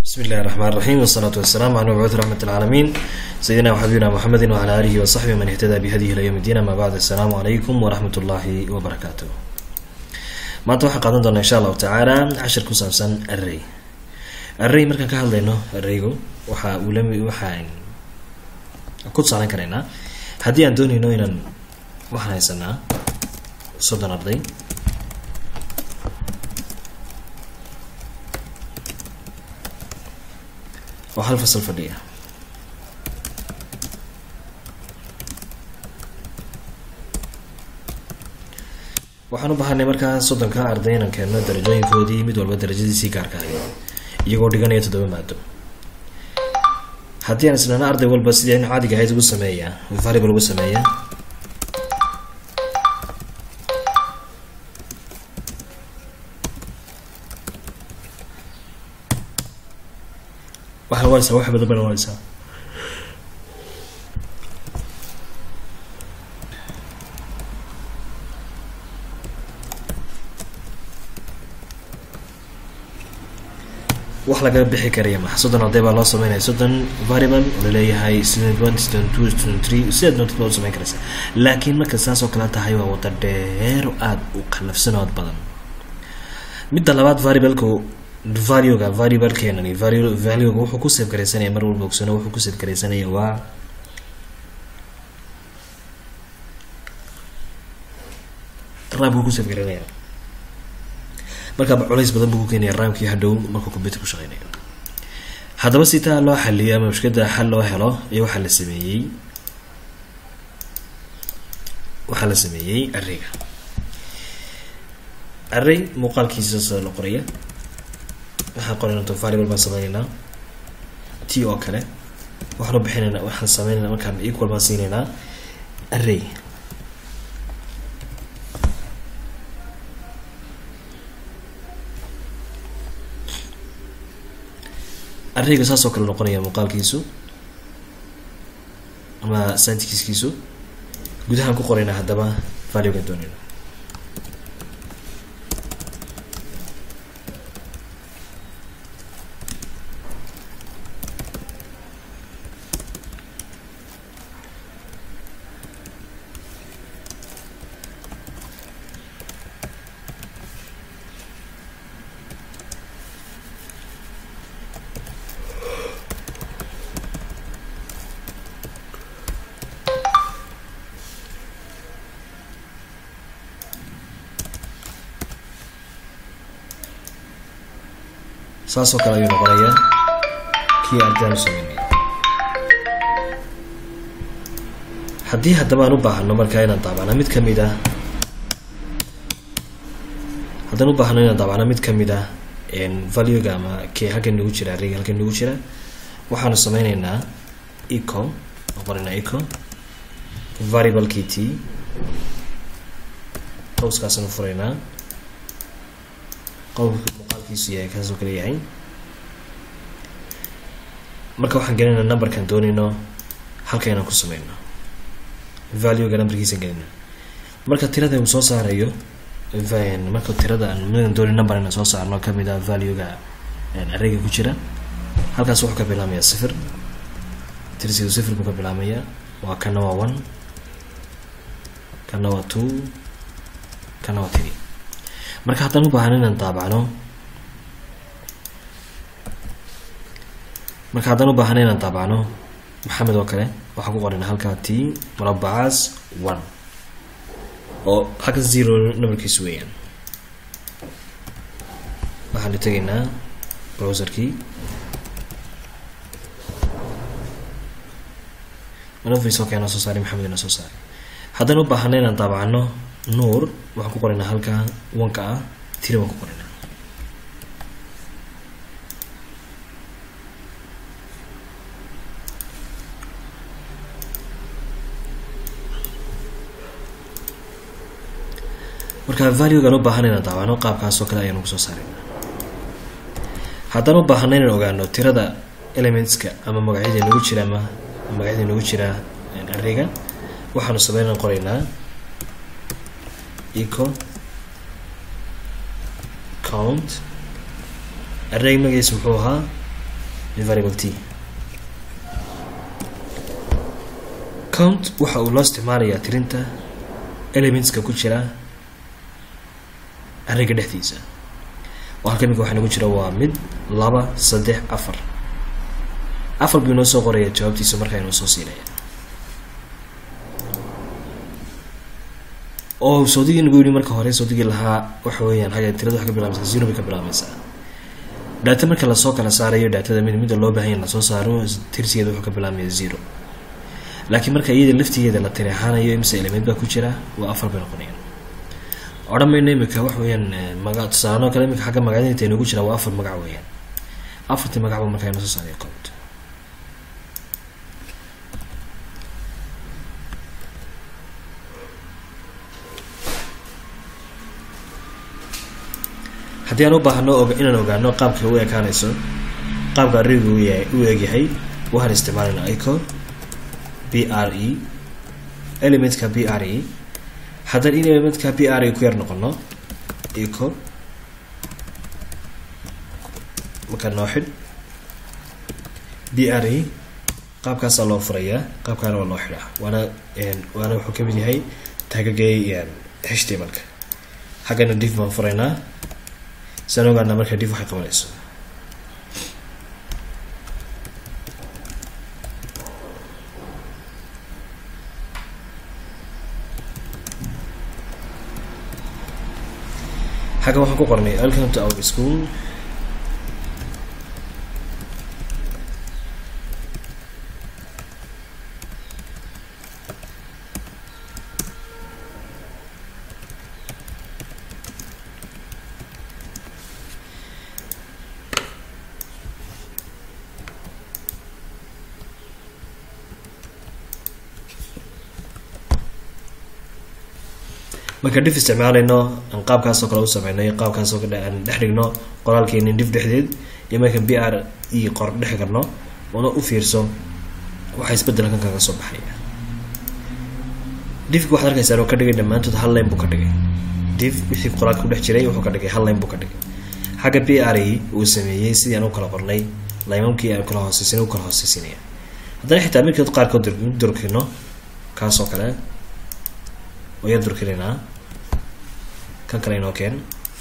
بسم الله الرحمن الرحيم والصلاة والسلام على مبعوث رحمة العالمين سيدنا وحبيبنا محمد وعلى آله وصحبه من اهتدى بهديه إلى يوم الدين. ما بعد السلام عليكم ورحمة الله وبركاته. ما توحى قادم إن شاء الله تعالى 10 كسابسا الري مركا كهالينو الريغو وحا ولمي وحا كنت صالين كرينا هدي أن دوني نوينا وحنا يسنا صدن أرضي وحل فصل فردية waxaan u baahanay markaa soddonka ardayna keeno darajooyinkoodii mid walba darajadiisii gaarka ahayd iyagoo dhiganaya 7 maado. haddii aan isnaana arday walba sidii aan caadiga ahayd ugu sameeyaa variable ugu sameeyaa waxa waalsa wax badan waalsa wax laga bixi kariya ma soddon arday baa loo sameeyay soddon variable oo leeyahay student 1 student 2 student 3 sidoo noqdo loo sameyn karaysa laakiin marka saas oo kala tahay waa wada dheer aad u qalafsanaad badan. mid labaad variable-ku value-ga variable-keenani value-ga wuxuu ku save gareysanaya mar walba ogsano wuxuu ku save gareysanaya waa RAM ku save gareynaya marka culays badan buu keenay RAM-kii hadhow markuu computer ku shaqeynayo. haddaba si taa loo xalliyo ama mushkilada xal loo helo iyo waxa la sameeyay arrayga array muuqaalkiisa soo la qoraya waxaan qoraynaa variable baan sameeynaa t oo kale waxaan u bixinaynaa waxaan sameeynaa markaan equal baan siinaynaa array arrayga saas oo kale noqonaya muuqaalkiisu ama syntax-kiisu gudahaan ku qoraynaa haddaba value-ga doonayna saas oo kale ayuu noqonayaa kii ardaydu sameeyay. haddii haddaba aan u baahano markaa inaan daabacno mid kamid ah value-ga ama kii halkan nagu jira arrayga halkan nagu jira waxaanu sameynaynaa echo qorina echo variable-kii t qowskaasnu furaynaa qowlkiisu yahay kaasoo kale yahay marka waxaan gelinaynaa numberkan doonayno halkayna ku sameyno value-ga numberkiisa gelina marka tirada uu soo saarayo marka tirada aan midna doonay number inaan soo saarno kamid ah value-ga arrayga ku jira halkaas wuxuu ka bilaabmayaa 0 tirsigu 0 buu ka bilaabmayaa waa kana waa 1 kana waa 2 kana waa 3 marka haddaan u baahan inaan daabacno maxamed oo kale waxaan ku qoraynaa halkaa t murabbacaas 1 oo halka 0 numberkiisu weeyaan waxaan tegaynaa browserkii manofis oo keena soo saaray maxamed ina soo saaray. haddaan u baahan inaan daabacno nuur waxaan ku qoraynaa halkaa 1 ka ah tiri waan ku qoraynaa marka value-ga loo baahan inaan daawano qaabkaas oo kale ayaan ugu soo saaraynaa. haddaan u baahanay inaan ogaano tirada elementska ama magacyada nagu jira arrayga waxaanu sameynaa qoraynaa echo count array magaciisa wuxuu ahaa variable t. count waxa uu loo isticmaalayaa tirinta elementska ku jira arrayga dhexdiisa. halkan imika waxa nagu jira waa 1 2 3 4 4 buu noo soo qoraya jawaabtiisa markaa inuu soo siinaya. oo soodigii nagu yiri marka hore soodigii lahaa waxa weeyaan haga tirada waxa ka bilaabmaysa 0 bay ka bilaabmaysaa. data marka la soo kala saarayo datada mid loo baahan yahay la soo saaro tirsigeeda waxa ka bilaabmaya 0. laakiin marka iyada laftigeeda la tiraahanayo imse element ba ku jira waa 4 bay noqonayaan. odhamayna imika wax weeyaan magac saano kale imika xagga magacadeeda inuu ku jira waa 4 magac weeyaan. 4 magac ba markaa inuu soo saarayo count. haddii aan u baahno inaan ogaano qaabka uu ekaanayso qaabka arraygu uu eegyahay waxaan isticmaalanaa echo BRE elementka BRE. haddaan in elementka BRE ku yar noqono echo marka noo xidh BRE qaabkaasaa loo furayaa qaabkaana waa loo xidhaa waana wuxuu kamid yahay tagagay HTML-ka. xaggana div baan furaynaa sanogaana marka div waxay qabanayso. xagga waxaan ku qornay welcome to our school. marka div isticmaalayno aan qaabkaas oo kale u sameeynay qaabkaas oo kale aan dhex dhigno qoraalkeena div dhexdeed iyo marka BRE qor dhex garno oo u fiirso waxa isbedel kan kaga soo baxaya. div waxa arkaysaa oo ka dhigay dhamaantood hal line buu ka dhigay. div wixii qoraalka ku dhex jiray wuxuu ka dhigay hal line buu ka dhigay. xagga BRE uu sameeyay sidii aan u kala qornay laymankii aan kala hoosaysinaya. haddana xitaa markii qaar ka durkino kaas oo kale oo yar durkinayna kan kale inoo keen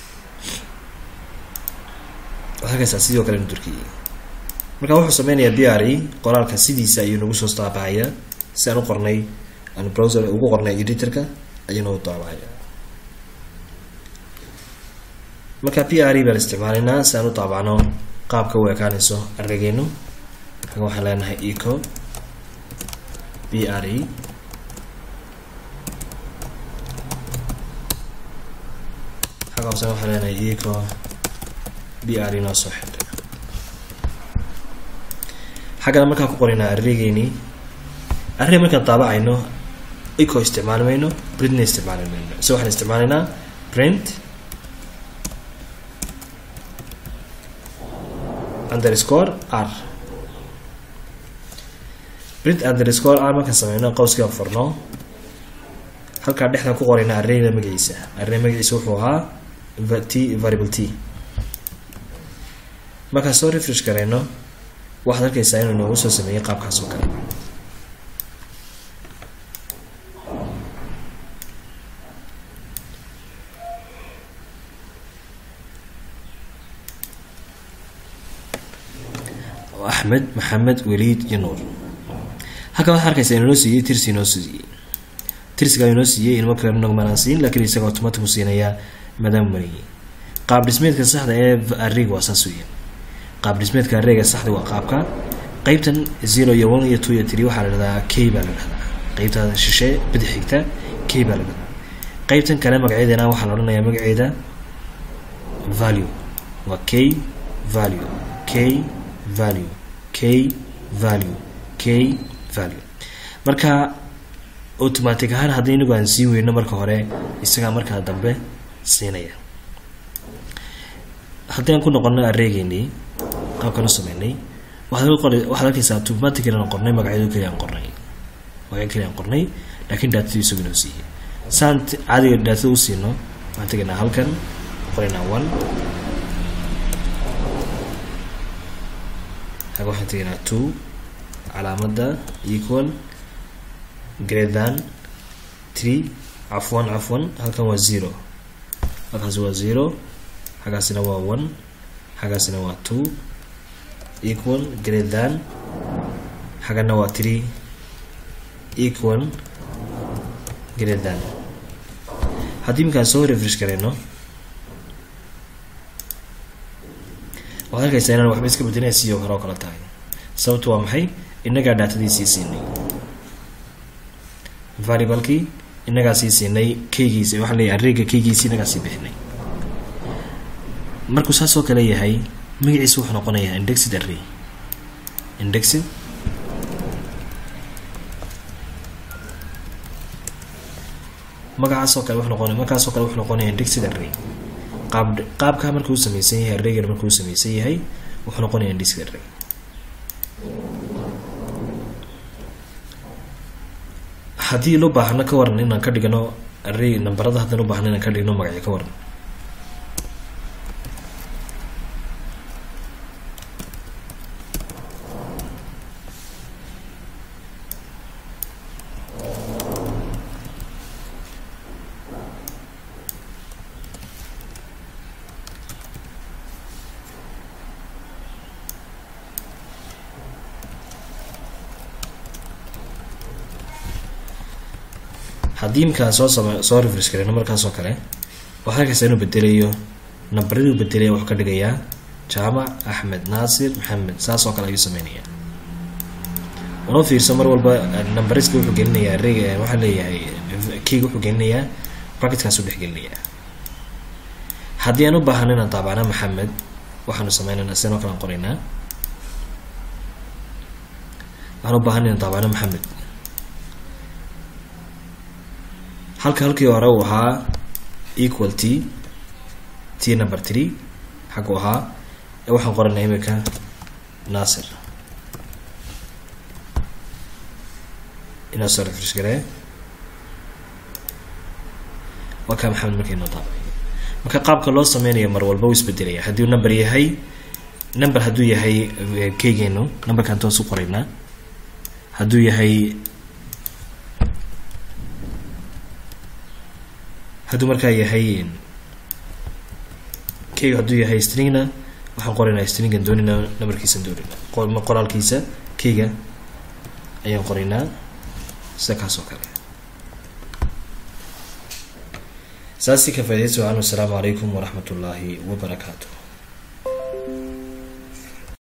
waxa ka sidoo kale inuu durkiyay. marka wuxuu sameynayaa BRE qoraalka sidiisa ayuu nagu soo taabacaya si aan u qornay aan browser ugu qornay editorka ayuu u taabacaya. marka BRE baan isticmaalinaa si aan u taabacno qaabka uu ekaanayso arraygeenu. waxaan leenahay echo BRE waxaan leenahay echo BRE noo soo xidhay. xaggana markaan ku qoraynaa arraygeeni array markaan taabacayno echo isticmaalimayno printna isticmaalimayno. so waxaan isticmaalaynaa print underscore r. print underscore r markaan sameyno qowskiaan furno halkaa dhexda ku qoraynaa arrayga magaciisa. array magaciisa wuxuu ahaa variable t. markaan soo refresh garayno waxaad arkaysaa inuu noogu soo sameeyay qaabkaas oo kale. axmed maxamed waliid iyo nuur. halkan waxaad arkaysaa inuu noo siiyey tirsi noo siiyey tirsiga inoo siiyey inuu kale nagmaan siin laakiin isaga automatic u siinaya maadaama mariyay. qaab dhismeedka saxda ee arrayga waa saas weeyaan. qaab dhismeedka arrayga saxda waa qaabka qaybtan 0 iyo 1 iyo 2 iyo 3 waxa la yiraahdaa k baa la yiraahdaa. qaybta shishe bidix xigta k baa la yiraahdaa. qaybtan kale magaceedana waxa la oranayaa magaceeda value waa k value k value k value k value. marka automatic ahaan haddii inagu aan sii weyno marka hore isaga marka dambe siinaya. haddii aan ku noqono arraygeeni qaabkan u sameynay waxaad arkaysaa automatically aan qornay magaceedu kaliya aan qornay laakiin daatadu isagu inoo siiyey. saan caadiga daatada u siino waxaan tegaynaa halkan qoraynaa 1 حاجة واحد تيجي 2 علامة equal greater than 3 عفوا هل كان هو 0 هل هو 0 حاجة سنة هو 1 حاجة سنة هو 2 equal greater than حاجة نوع 3 equal greater than هذه ممكن سو ريفرش كرينه وهذا كيسينا واحد بس كبدنا سيو كراو كلا تاعي صوت وامحي إنك داتا دي سيسيني variable كي إنك سيسيني كيجيسي وحنا الريجة كيجيسي إنك سيبحني مركز هسوا كليه هاي مجلس وحنا قنايا index دري index magacaas oo kale wax noqonay index array qaabka markuu sameeyay yahay array markuu sameeyay yahay wuxuu noqonay index array hadii loo baahna ka waran inaan ka dhigano array nambarada hadana u baahna inaan ka dhigno magaca ka waran haddii imkaan soo refresh kareyno markaas oo kale waxaa kaysa inuu bedelayo nambaradii uu bedelaya wuxuu ka dhigayaa jaamac axmed naasir maxamed saas oo kale ayuu sameynaya wanoo fiirso mar walba nambariska wuxuu gelinayaa arrayga waxaa leeyahay keyga wuxuu gelinayaa bracketkaas u dhex gelinayaa haddii aan u baahano inaan taabacna maxamed waxaanu sameynaynaa sidoo kale aan qoraynaa waxaan u baahan inaan taabacna maxamed halkii hore uu ahaa equal t number 3 xaq uu ahaa waxaan qoranay imika naasir ina soo refresh garay waka maxamed markay noo taabay marka qaabka loo sameynayo mar walba uu isbedelaya hadii uu number haduu yahay keygeeno numberkan toos u qoraynaa haduu yahay haduu markaa yahay keyga haduu yahay stringna waxaan qoraynaa stringan doonina numberkiisa doonina qoraalkiisa keyga ayaan qoraynaa sida kaas oo kale saasi ka faa'iideyso. Assalamu alaykum wa rahmatullahi wa barakatuh.